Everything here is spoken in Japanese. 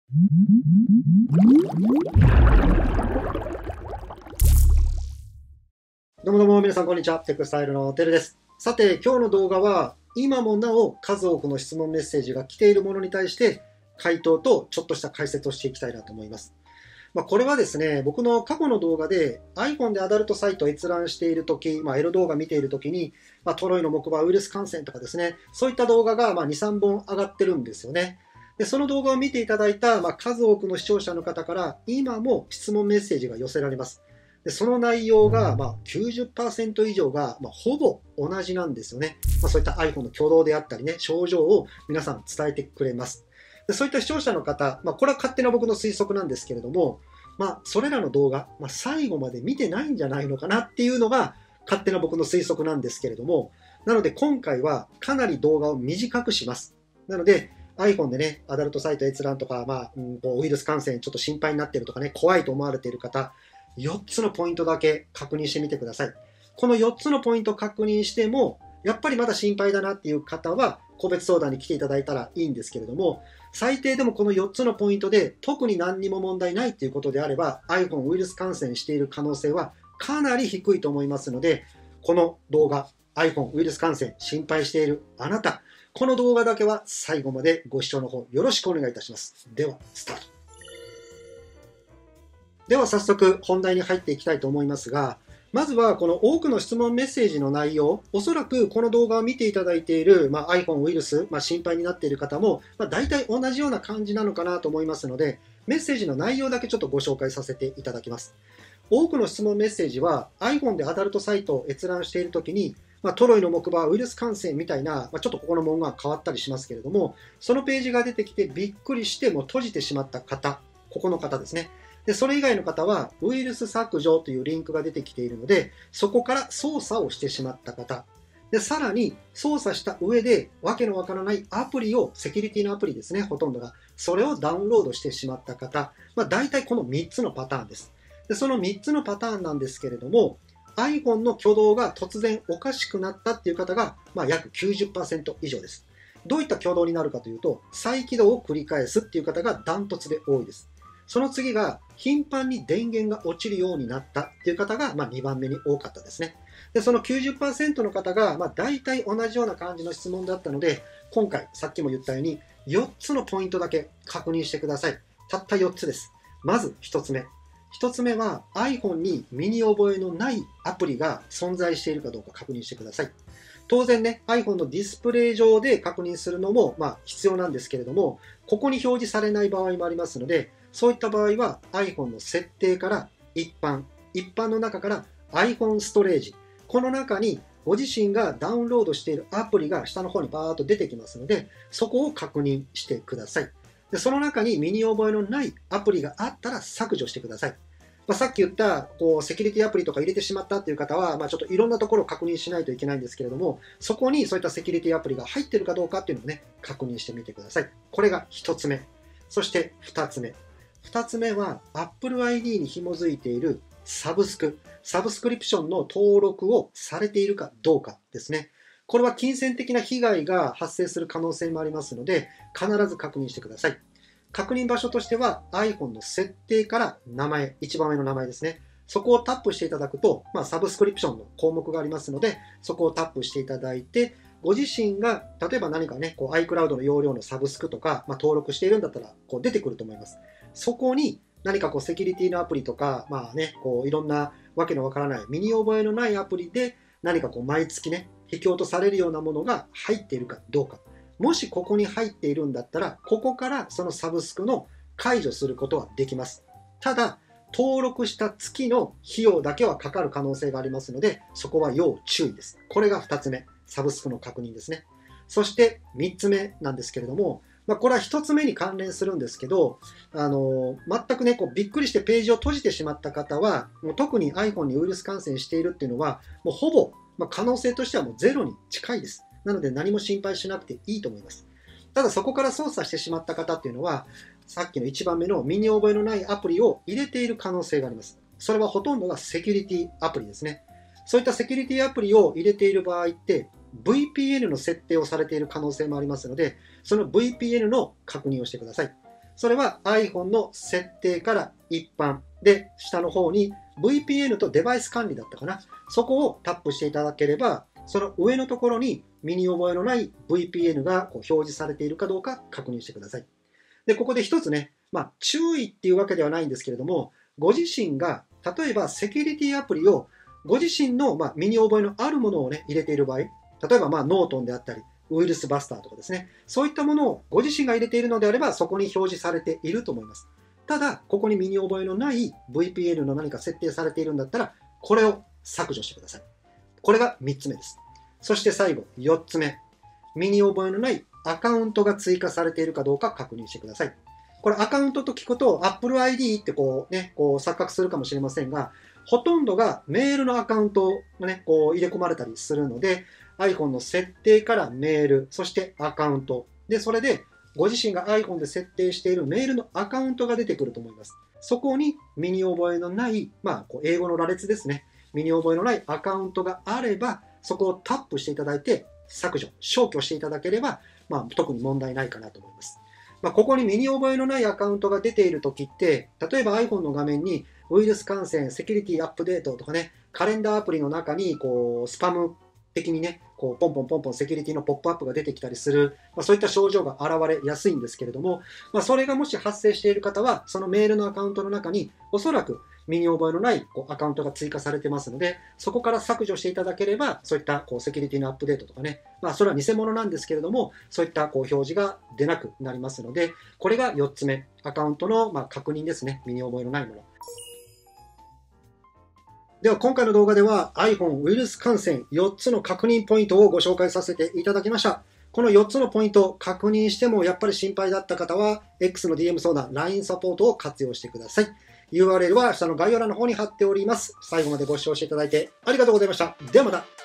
どうもどうも皆さんこんにちは。テクスタイルのてるです。さて今日の動画は今もなお数多くの質問メッセージが来ているものに対して回答とちょっとした解説をしていきたいなと思います。これはですね、僕の過去の動画で iPhone でアダルトサイトを閲覧しているとき、エロ動画見ているときに、トロイの木馬ウイルス感染とかですね、そういった動画が2、3本上がってるんですよね。でその動画を見ていただいた数多くの視聴者の方から今も質問メッセージが寄せられます。でその内容が90% 以上がほぼ同じなんですよね。そういった iPhone の挙動であったりね、症状を皆さん伝えてくれます。でそういった視聴者の方、これは勝手な僕の推測なんですけれども、それらの動画、最後まで見てないんじゃないのかなっていうのが勝手な僕の推測なんですけれども、なので今回はかなり動画を短くします。なので iPhone でね、アダルトサイト閲覧とか、ウイルス感染ちょっと心配になっているとかね、怖いと思われている方、4つのポイントだけ確認してみてください。この4つのポイント確認しても、やっぱりまだ心配だなっていう方は、個別相談に来ていただいたらいいんですけれども、最低でもこの4つのポイントで特に何にも問題ないということであれば、iPhone ウイルス感染している可能性はかなり低いと思いますので、この動画、iPhone ウイルス感染心配しているあなた、この動画だけは最後までご視聴の方よろしくお願いいたします。では、スタート。では早速本題に入っていきたいと思いますが、まずはこの多くの質問メッセージの内容、おそらくこの動画を見ていただいている、iPhone ウイルス、心配になっている方も、大体同じような感じなのかなと思いますので、メッセージの内容だけちょっとご紹介させていただきます。多くの質問メッセージは iPhone でアダルトサイトを閲覧しているときに、トロイの木馬ウイルス感染みたいな、ちょっとここの文言が変わったりしますけれども、そのページが出てきてびっくりしてもう閉じてしまった方、ここの方ですね。でそれ以外の方はウイルス削除というリンクが出てきているので、そこから操作をしてしまった方で、さらに操作した上でわけのわからないアプリを、セキュリティのアプリですね、ほとんどがそれをダウンロードしてしまった方、大体この3つのパターンです。でその3つのパターンなんですけれども、 iPhone の挙動が突然おかしくなったっていう方が、約 90% 以上です。どういった挙動になるかというと、再起動を繰り返すっていう方がダントツで多いです。その次が頻繁に電源が落ちるようになったっていう方が2番目に多かったですね。でその 90% の方が大体同じような感じの質問だったので、今回さっきも言ったように4つのポイントだけ確認してください。たった4つです。まず1つ目。1つ目は iPhone に身に覚えのないアプリが存在しているかどうか確認してください。当然ね、iPhone のディスプレイ上で確認するのも必要なんですけれども、ここに表示されない場合もありますので、そういった場合は iPhone の設定から一般の中から iPhone ストレージ、この中にご自身がダウンロードしているアプリが下の方にバーッと出てきますので、そこを確認してください。でその中に身に覚えのないアプリがあったら削除してください。さっき言ったセキュリティアプリとか入れてしまったという方は、ちょっといろんなところを確認しないといけないんですけれども、そこにそういったセキュリティアプリが入っているかどうかっていうのをね、確認してみてください。これが1つ目。そして2つ目。2つ目は Apple ID に紐づいているサブスクリプションの登録をされているかどうかですね。これは金銭的な被害が発生する可能性もありますので、必ず確認してください。確認場所としては iPhone の設定から名前、一番上の名前ですね。そこをタップしていただくと、サブスクリプションの項目がありますので、そこをタップしていただいて、ご自身が例えば何かね、iCloud の容量のサブスクとか、登録しているんだったら出てくると思います。そこに何かセキュリティのアプリとか、いろんなわけのわからない、身に覚えのないアプリで何か毎月ね、引き落とされるようなものが入っているかどうか。もしここに入っているんだったら、ここからそのサブスクの解除することはできます。ただ、登録した月の費用だけはかかる可能性がありますので、そこは要注意です。これが2つ目、サブスクの確認ですね。そして3つ目なんですけれども、これは1つ目に関連するんですけど、全くね、びっくりしてページを閉じてしまった方は、もう特に iPhone にウイルス感染しているっていうのは、もうほぼ、可能性としてはもうゼロに近いです。なので何も心配しなくていいと思います。ただそこから操作してしまった方っていうのは、さっきの1番目の身に覚えのないアプリを入れている可能性があります。それはほとんどがセキュリティアプリですね。そういったセキュリティアプリを入れている場合って、VPN の設定をされている可能性もありますので、その VPN の確認をしてください。 それは iPhone の設定から一般で、下の方に VPN とデバイス管理だったかな。そこをタップしていただければ、その上のところに身に覚えのない VPN が表示されているかどうか確認してください。で、ここで一つね、注意っていうわけではないんですけれども、ご自身が例えばセキュリティアプリをご自身の身に覚えのあるものをね、入れている場合、例えばノートンであったり、ウイルスバスターとかですね、そういったものをご自身が入れているのであれば、そこに表示されていると思います。ただ、ここに身に覚えのない VPN の何か設定されているんだったら、これを削除してください。これが3つ目です。そして最後、4つ目。身に覚えのないアカウントが追加されているかどうか確認してください。これアカウントと聞くと Apple ID って錯覚するかもしれませんが、ほとんどがメールのアカウントがね、入れ込まれたりするので、iPhone の設定からメール、そしてアカウント。で、それでご自身が iPhone で設定しているメールのアカウントが出てくると思います。そこに身に覚えのない、英語の羅列ですね。身に覚えのないアカウントがあれば、そこをタップしていただいて、削除、消去していただければ、特に問題ないかなと思います。ここに身に覚えのないアカウントが出ているときって、例えば iPhone の画面にウイルス感染、セキュリティアップデートとかね、カレンダーアプリの中にスパム的にね、ポンポンポンポンセキュリティのポップアップが出てきたりする、そういった症状が現れやすいんですけれども、それがもし発生している方は、そのメールのアカウントの中におそらく身に覚えのないアカウントが追加されてますので、そこから削除していただければ、そういったセキュリティのアップデートとかね、それは偽物なんですけれども、そういった表示が出なくなりますので、これが4つ目、アカウントの確認ですね、身に覚えのないもの。では今回の動画では iPhone ウイルス感染4つの確認ポイントをご紹介させていただきました。この4つのポイント確認してもやっぱり心配だった方は X の DM 相談、LINE サポートを活用してください。URL は下の概要欄の方に貼っております。最後までご視聴していただいてありがとうございました。ではまた。